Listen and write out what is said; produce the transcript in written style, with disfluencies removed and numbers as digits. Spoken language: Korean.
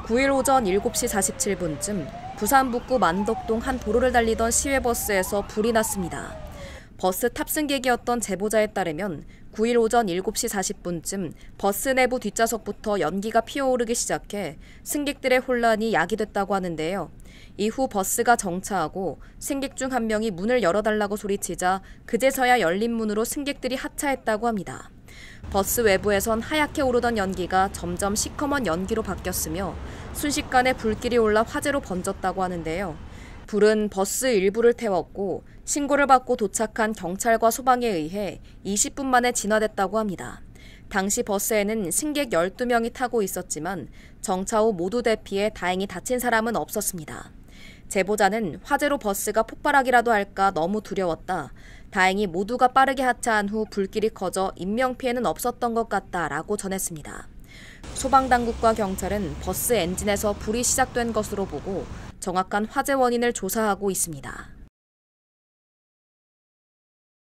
9일 오전 7시 47분쯤 부산 북구 만덕동 한 도로를 달리던 시외버스에서 불이 났습니다. 버스 탑승객이었던 제보자에 따르면 9일 오전 7시 40분쯤 버스 내부 뒷좌석부터 연기가 피어오르기 시작해 승객들의 혼란이 야기됐다고 하는데요. 이후 버스가 정차하고 승객 중 한 명이 문을 열어달라고 소리치자 그제서야 열린 문으로 승객들이 하차했다고 합니다. 버스 외부에선 하얗게 오르던 연기가 점점 시커먼 연기로 바뀌었으며 순식간에 불길이 올라 화재로 번졌다고 하는데요. 불은 버스 일부를 태웠고 신고를 받고 도착한 경찰과 소방에 의해 20분 만에 진화됐다고 합니다. 당시 버스에는 승객 12명이 타고 있었지만 정차 후 모두 대피해 다행히 다친 사람은 없었습니다. 제보자는 화재로 버스가 폭발하기라도 할까 너무 두려웠다. 다행히 모두가 빠르게 하차한 후 불길이 커져 인명피해는 없었던 것 같다라고 전했습니다. 소방당국과 경찰은 버스 엔진에서 불이 시작된 것으로 보고 정확한 화재 원인을 조사하고 있습니다.